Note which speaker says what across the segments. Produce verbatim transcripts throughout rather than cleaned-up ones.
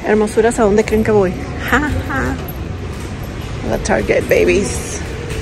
Speaker 1: Hermosuras, ¿a dónde creen que voy? Ja, ja. La Target, babies.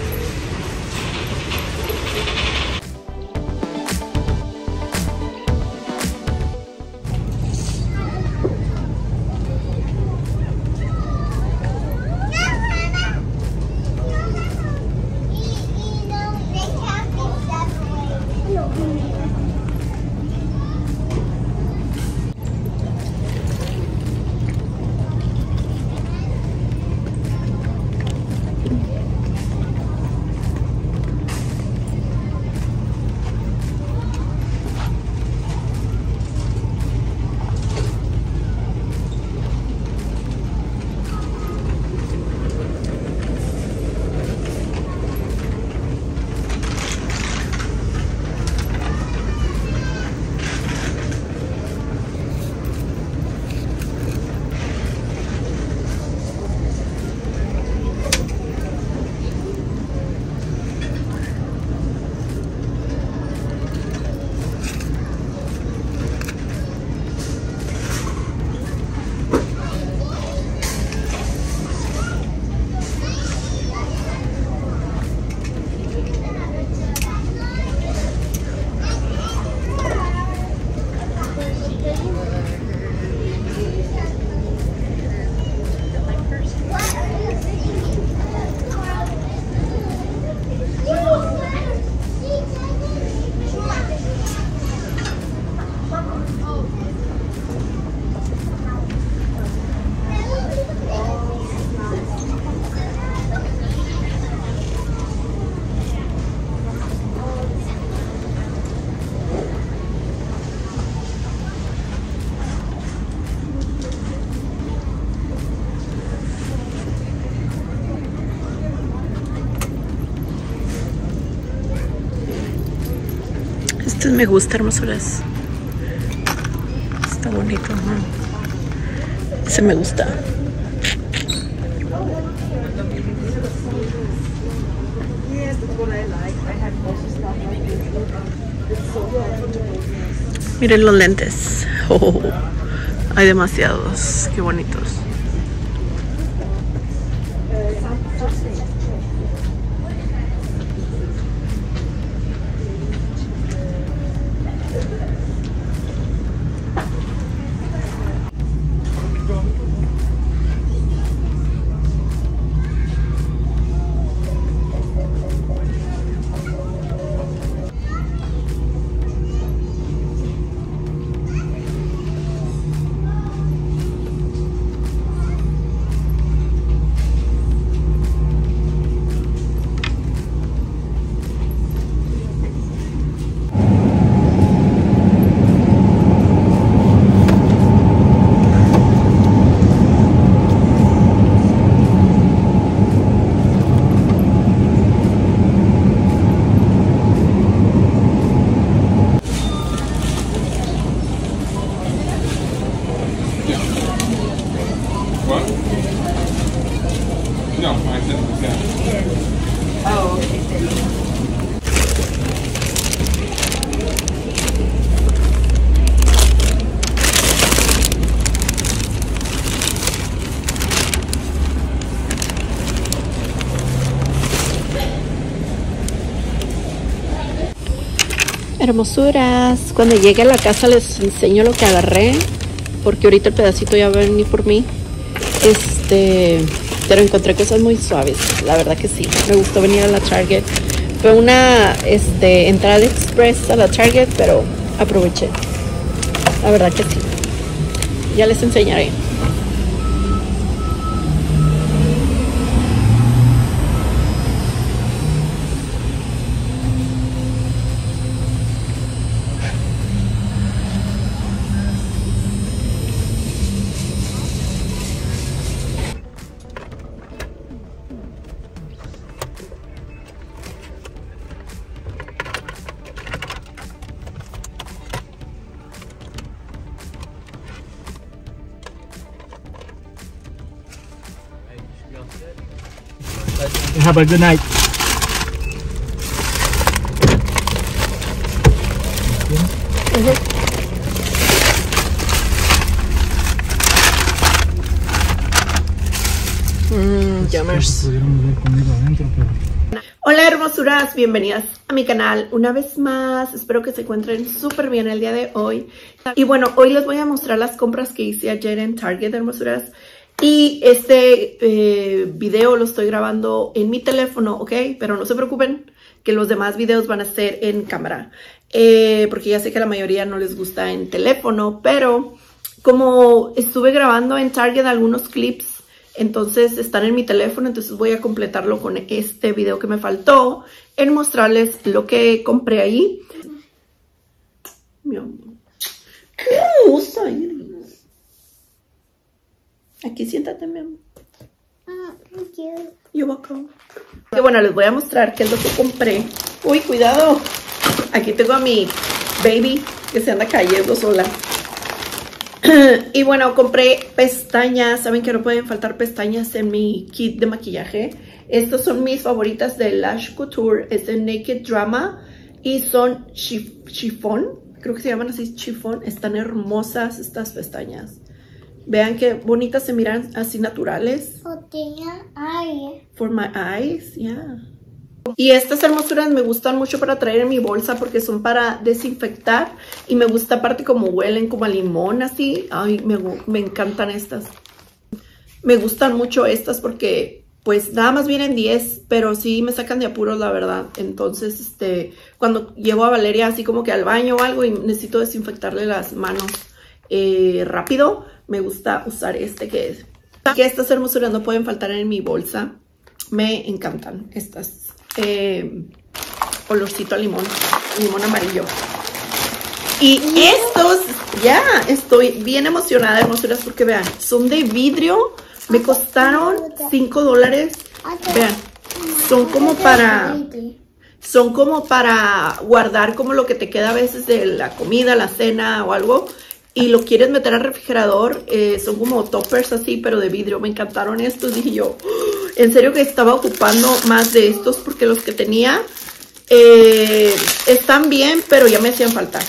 Speaker 1: Este me gusta, hermosuras. Está bonito, ¿no? Ese me gusta. Miren los lentes. Oh, hay demasiados. Qué bonitos. Hermosuras, cuando llegue a la casa les enseño lo que agarré, porque ahorita el pedacito ya va a venir por mí. Este, pero encontré cosas muy suaves, la verdad que sí. Me gustó venir a la Target. Fue una este, entrada express a la Target, pero aproveché. La verdad que sí. Ya les enseñaré.
Speaker 2: Have a good night. Mm-hmm.
Speaker 1: Yummers. Hola hermosuras, bienvenidas a mi canal una vez más. Espero que se encuentren súper bien el día de hoy. Y bueno, hoy les voy a mostrar las compras que hice ayer en Target, hermosuras. Y este eh, video lo estoy grabando en mi teléfono, ¿ok? Pero no se preocupen que los demás videos van a ser en cámara. Eh, porque ya sé que a la mayoría no les gusta en teléfono, pero como estuve grabando en Target algunos clips, entonces están en mi teléfono, entonces voy a completarlo con este video que me faltó en mostrarles lo que compré ahí. Mi amor, qué hermosa. Aquí siéntate, mi amor. You're welcome. Y bueno, les voy a mostrar qué es lo que compré. Uy, cuidado. Aquí tengo a mi baby que se anda cayendo sola. Y bueno, compré pestañas. Saben que no pueden faltar pestañas en mi kit de maquillaje. Estas son mis favoritas de Lash Couture. Es de Naked Drama y son chif chifón. Creo que se llaman así, chifón. Están hermosas estas pestañas. Vean qué bonitas se miran, así naturales. For my eyes, yeah. Y estas hermosuras me gustan mucho para traer en mi bolsa porque son para desinfectar. Y me gusta aparte como huelen como a limón así. Ay, me, me encantan estas. Me gustan mucho estas porque pues nada más vienen diez, pero sí me sacan de apuros la verdad. Entonces este cuando llevo a Valeria así como que al baño o algo y necesito desinfectarle las manos eh, rápido, me gusta usar este que es. Que estas hermosuras no pueden faltar en mi bolsa. Me encantan estas. Eh, olorcito a limón, limón amarillo. Y estos, ya, estoy bien emocionada, hermosuras, porque vean, son de vidrio, me costaron cinco dólares. Vean, son como para, son como para guardar como lo que te queda a veces de la comida, la cena o algo. Y lo quieres meter al refrigerador, eh, son como toppers así, pero de vidrio. Me encantaron estos, dije yo, oh, en serio que estaba ocupando más de estos porque los que tenía eh, están bien, pero ya me hacían falta.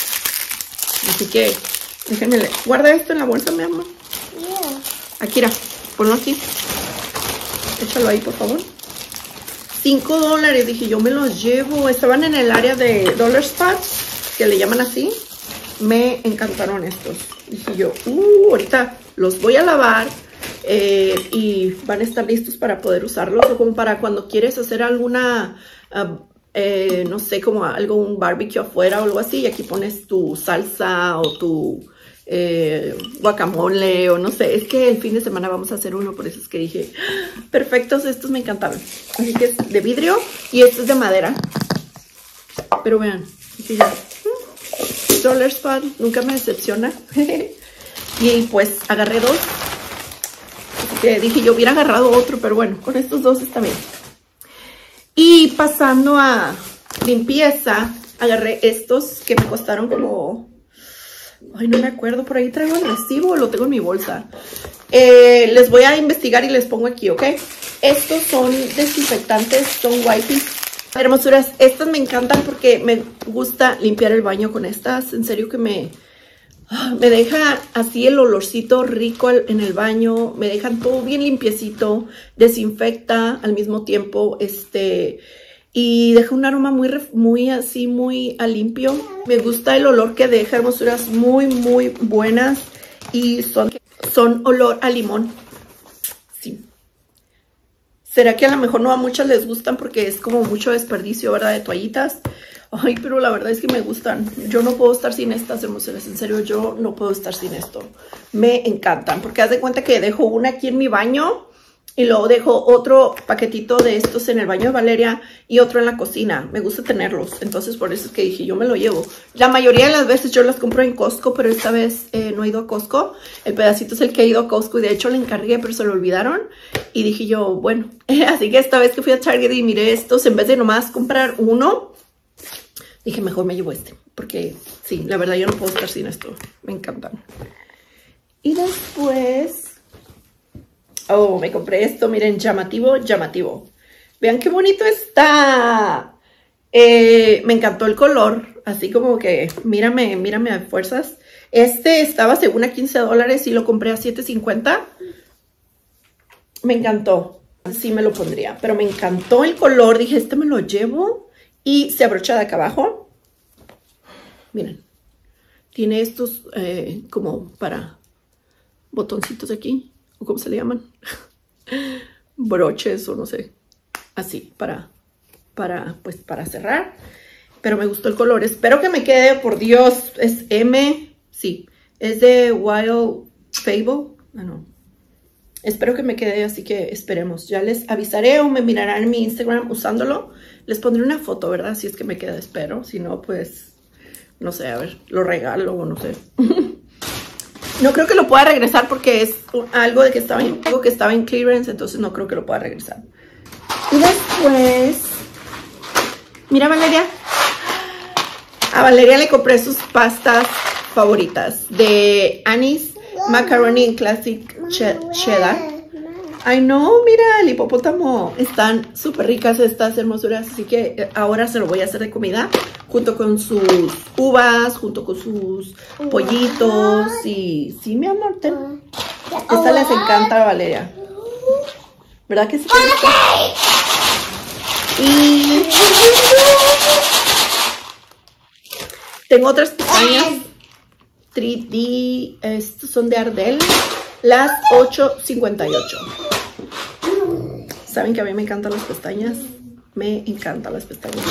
Speaker 1: Así que déjenme, guarda esto en la bolsa, mi amor. Yeah. Akira, ponlo aquí. Échalo ahí, por favor. cinco dólares, dije yo me los llevo. Estaban en el área de Dollar Spot, que le llaman así. Me encantaron estos. Dije yo, uh, ahorita los voy a lavar eh, y van a estar listos para poder usarlos. O como para cuando quieres hacer alguna, uh, eh, no sé, como algo, un barbecue afuera o algo así. Y aquí pones tu salsa o tu eh, guacamole o no sé. Es que el fin de semana vamos a hacer uno, por eso es que dije, perfectos, estos me encantaron. Así que es de vidrio y este es de madera. Pero vean, dije yo, Dollar Spot, nunca me decepciona. Y pues agarré dos. Así que dije yo hubiera agarrado otro, pero bueno, con estos dos está bien. Y pasando a limpieza, agarré estos que me costaron como... Ay, no me acuerdo, por ahí traigo el recibo, lo tengo en mi bolsa. Eh, les voy a investigar y les pongo aquí, ¿ok? Estos son desinfectantes, son wipes. Hermosuras, estas me encantan porque me gusta limpiar el baño con estas. En serio que me, me deja así el olorcito rico en el baño. Me dejan todo bien limpiecito. Desinfecta al mismo tiempo. Este, y deja un aroma muy, muy así, muy a limpio. Me gusta el olor que deja, hermosuras, muy, muy buenas. Y son, son olor a limón. Sí. ¿Será que a lo mejor no a muchas les gustan porque es como mucho desperdicio, ¿verdad? De toallitas. Ay, pero la verdad es que me gustan. Yo no puedo estar sin estas, hermosuras. En serio, yo no puedo estar sin esto. Me encantan. Porque haz de cuenta que dejo una aquí en mi baño y luego dejo otro paquetito de estos en el baño de Valeria y otro en la cocina. Me gusta tenerlos. Entonces, por eso es que dije, yo me lo llevo. La mayoría de las veces yo las compro en Costco, pero esta vez eh, no he ido a Costco. El pedacito es el que he ido a Costco y de hecho le encargué, pero se lo olvidaron. Y dije yo, bueno, así que esta vez que fui a Target y miré estos, en vez de nomás comprar uno, dije, mejor me llevo este. Porque sí, la verdad yo no puedo estar sin esto. Me encantan. Y después... Oh, me compré esto, miren, llamativo, llamativo. Vean qué bonito está. Eh, me encantó el color, así como que, mírame, mírame a fuerzas. Este estaba según a quince dólares y lo compré a siete cincuenta. Me encantó. Así me lo pondría, pero me encantó el color. Dije, este me lo llevo. Y se abrocha de acá abajo. Miren. Tiene estos eh, como para botoncitos aquí. ¿O cómo se le llaman? Broches o no sé. Así, para, para, pues, para cerrar. Pero me gustó el color. Espero que me quede, por Dios. Es M. Sí. Es de Wild Fable. Ah, no. Espero que me quede, así que esperemos. Ya les avisaré o me mirarán en mi Instagram usándolo. Les pondré una foto, ¿verdad? Si es que me queda, espero. Si no, pues, no sé, a ver, lo regalo o no sé. No creo que lo pueda regresar porque es algo de que estaba en, algo que estaba en clearance, entonces no creo que lo pueda regresar. Y después, mira, Valeria. A Valeria le compré sus pastas favoritas de Annie's Macaroni Classic Cheddar. Ay, no, mira, el hipopótamo. Están súper ricas estas hermosuras, así que ahora se lo voy a hacer de comida junto con sus uvas, junto con sus pollitos. Y sí, mi amor, ten. Esta les encanta a Valeria, ¿verdad que sí? Y tengo otras pestañas tres D, estos son de Ardell, las ocho cincuenta y ocho. Saben que a mí me encantan las pestañas, me encantan las pestañas.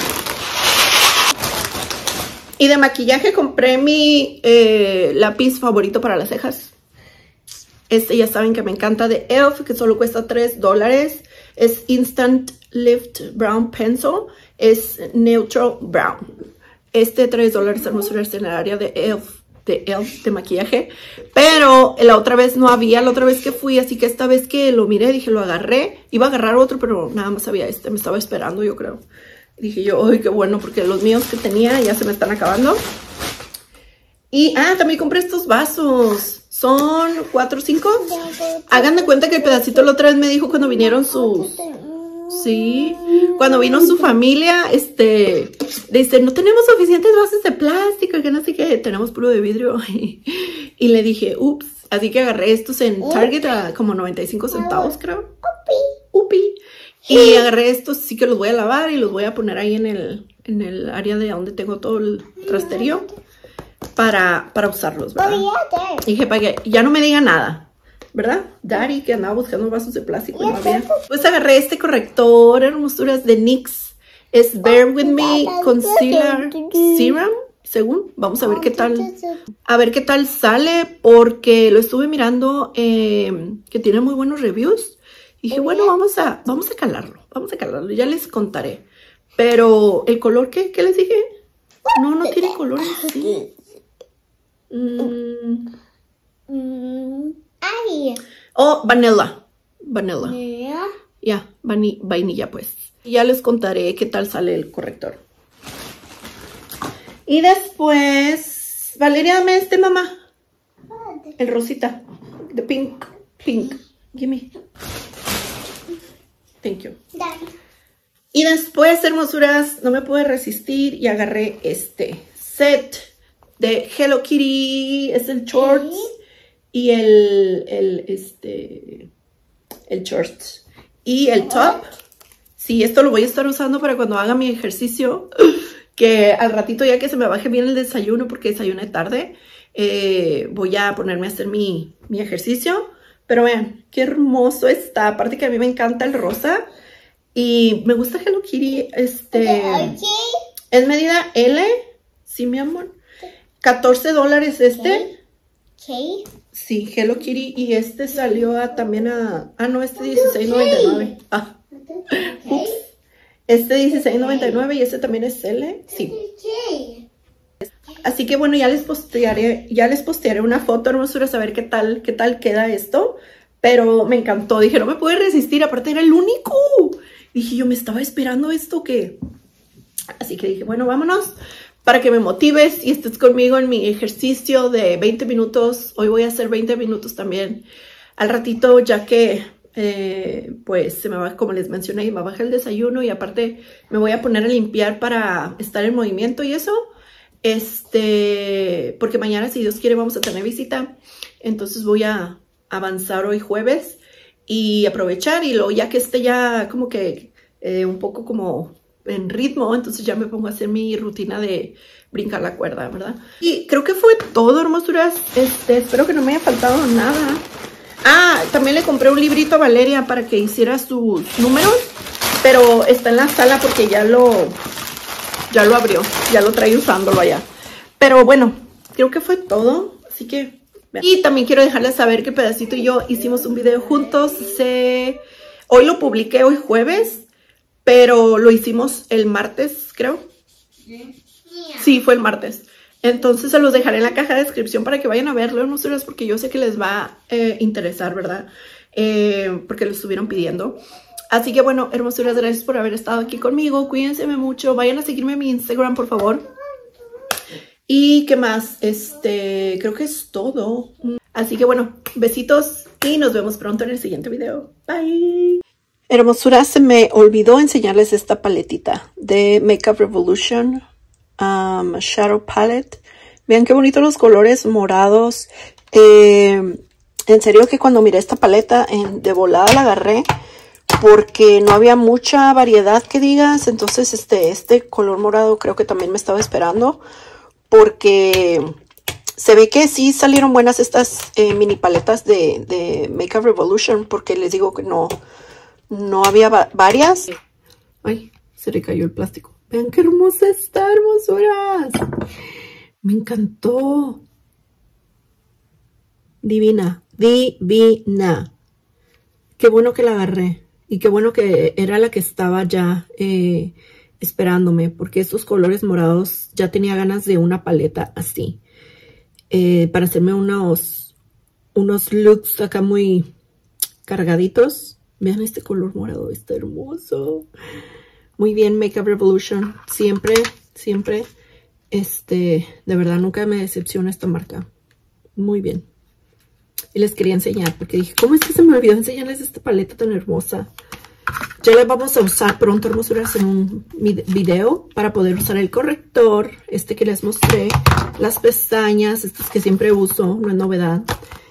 Speaker 1: Y de maquillaje compré mi eh, lápiz favorito para las cejas. Este ya saben que me encanta, de E L F, que solo cuesta tres dólares. Es Instant Lift Brown Pencil, es Neutral Brown. Este tres dólares hermosuras en el área de E L F. De, de maquillaje, pero la otra vez no había, la otra vez que fui, así que esta vez que lo miré, dije, lo agarré, iba a agarrar otro, pero nada más había este, me estaba esperando, yo creo. Dije yo, ay, qué bueno, porque los míos que tenía ya se me están acabando. Y, ah, también compré estos vasos, son cuatro o cinco. Hagan de cuenta que el pedacito la otra vez me dijo cuando vinieron sus... Sí, cuando vino su familia, este, dice, no tenemos suficientes vasos de plástico, que no sé qué, tenemos puro de vidrio. Y, y le dije, ups, así que agarré estos en Target a como noventa y cinco centavos, creo. Upi. Y agarré estos, sí que los voy a lavar y los voy a poner ahí en el, en el área de donde tengo todo el trasterío para, para usarlos, ¿verdad? Y dije, para que ya no me diga nada. ¿Verdad? Daddy, que andaba buscando vasos de plástico y no había. Pues agarré este corrector, hermosuras, de NYX. Es Bear With Me Concealer Serum, según. Vamos a ver qué tal. A ver qué tal sale, porque lo estuve mirando, eh, que tiene muy buenos reviews. Y dije, bueno, vamos a, vamos a calarlo. Vamos a calarlo, ya les contaré. Pero, ¿el color qué? ¿Qué les dije? No, no tiene color así. Mm.
Speaker 2: Ay.
Speaker 1: Oh, vanilla. Vanilla. Ya, yeah, vani vainilla pues. Y ya les contaré qué tal sale el corrector. Y después, Valeria, dame este, mamá. El rosita. The pink. Pink. Gimme. Thank you. Y después, hermosuras, no me pude resistir y agarré este set de Hello Kitty. Es el shorts. Y el, el, este, el shorts. Y el top. Sí, esto lo voy a estar usando para cuando haga mi ejercicio. Que al ratito, ya que se me baje bien el desayuno, porque desayuné tarde, eh, voy a ponerme a hacer mi, mi ejercicio. Pero vean, qué hermoso está. Aparte que a mí me encanta el rosa. Y me gusta Hello Kitty. Este, es medida L. Sí, mi amor. catorce dólares este.
Speaker 2: ¿Qué?
Speaker 1: Sí, Hello Kitty. Y este salió a, también a... Ah, no, este dieciséis noventa y nueve. Ah, ups. Este dieciséis noventa y nueve y este también es L. Sí. Así que bueno, ya les postearé, ya les postearé una foto, hermosuras, a ver qué tal, qué tal queda esto. Pero me encantó. Dije, no me pude resistir. Aparte era el único. Dije, yo me estaba esperando esto que... Así que dije, bueno, vámonos. Para que me motives y estés conmigo en mi ejercicio de veinte minutos. Hoy voy a hacer veinte minutos también al ratito, ya que eh, pues se me va, como les mencioné, me baja el desayuno y aparte me voy a poner a limpiar para estar en movimiento y eso. Este, porque mañana, si Dios quiere, vamos a tener visita. Entonces voy a avanzar hoy jueves y aprovechar. Y luego ya que esté ya como que eh, un poco como en ritmo, entonces ya me pongo a hacer mi rutina de brincar la cuerda, ¿verdad? Y creo que fue todo, hermosuras. Este, espero que no me haya faltado nada. Ah, también le compré un librito a Valeria para que hiciera sus números, pero está en la sala porque ya lo, ya lo abrió, ya lo trae usándolo allá. Pero bueno, creo que fue todo, así que... Y también quiero dejarles saber que Pedacito y yo hicimos un video juntos. Se... Hoy lo publiqué, hoy jueves, pero lo hicimos el martes, creo. Sí, fue el martes. Entonces se los dejaré en la caja de descripción para que vayan a verlo, hermosuras, porque yo sé que les va a eh, interesar, ¿verdad? Eh, porque lo estuvieron pidiendo. Así que bueno, hermosuras, gracias por haber estado aquí conmigo. Cuídense mucho. Vayan a seguirme en mi Instagram, por favor. Y qué más, este, creo que es todo. Así que bueno, besitos y nos vemos pronto en el siguiente video. Bye. Hermosuras, se me olvidó enseñarles esta paletita de Makeup Revolution. Um, Shadow Palette. Vean qué bonitos los colores morados. Eh, en serio que cuando miré esta paleta en, de volada la agarré porque no había mucha variedad que digas. Entonces este, este color morado creo que también me estaba esperando porque se ve que sí salieron buenas estas eh, mini paletas de, de Makeup Revolution, porque les digo que no, no había va varias. Ay, se le cayó el plástico. Vean qué hermosa está, hermosuras. Me encantó. Divina, divina. Qué bueno que la agarré. Y qué bueno que era la que estaba ya eh, esperándome. Porque estos colores morados ya tenía ganas de una paleta así. Eh, para hacerme unos, unos looks acá muy cargaditos. Vean este color morado, está hermoso. Muy bien, Makeup Revolution. Siempre, siempre, este, de verdad, nunca me decepciona esta marca. Muy bien. Y les quería enseñar, porque dije, ¿cómo es que se me olvidó enseñarles esta paleta tan hermosa? Ya la vamos a usar pronto, hermosuras, en un video para poder usar el corrector, este que les mostré, las pestañas, estas que siempre uso, no es novedad.